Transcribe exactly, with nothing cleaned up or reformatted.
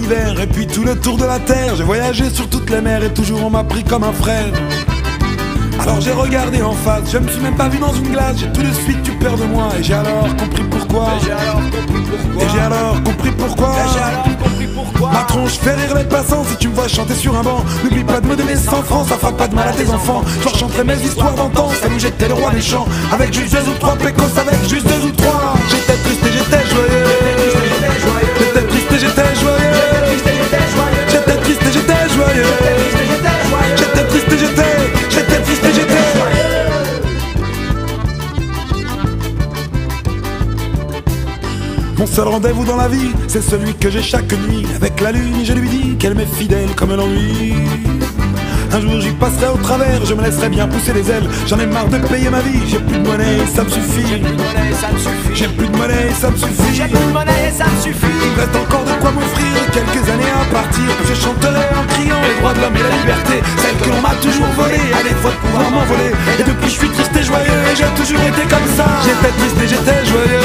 l'univers et puis tout le tour de la terre. J'ai voyagé sur toutes les mers et toujours on m'a pris comme un frère. Alors j'ai regardé en face, je me suis même pas vu dans une glace. J'ai tout de suite eu peur de moi et j'ai alors compris pourquoi. Et j'ai alors compris pourquoi. Et j'ai alors compris pourquoi. Et j'ai alors compris pourquoi. Ma tronche fait rire les passants si tu me vois chanter sur un banc. N'oublie pas de me donner cent francs, ça fera pas de mal à tes enfants. Je leur chanterai mes histoires d'antan, ça nous j'étais le roi des champs. Avec juste deux ou trois pécos, avec juste deux ou trois. J'étais triste et j'étais joyeux. J'étais triste et j'étais joyeux. J'étais triste et j'étais joyeux. J'étais triste et j'étais, j'étais triste et j'étais. Mon seul rendez-vous dans la vie, c'est celui que j'ai chaque nuit. Avec la lune, je lui dis qu'elle m'est fidèle comme l'ennui. Un jour j'y passerai au travers, je me laisserai bien pousser les ailes. J'en ai marre de payer ma vie, j'ai plus de monnaie, ça me suffit. J'ai plus de monnaie, ça me suffit. J'ai plus de monnaie, ça me suffit. J'ai plus de monnaie, ça me suffit. Il me reste encore de quoi m'offrir, quelques années à partir. Je chanterai en criant les droits de l'homme et la liberté, celle que l'on m'a toujours volée, à défaut de pouvoir m'envoler. Et depuis je suis triste et joyeux, et j'ai toujours été comme ça. J'étais triste et j'étais joyeux.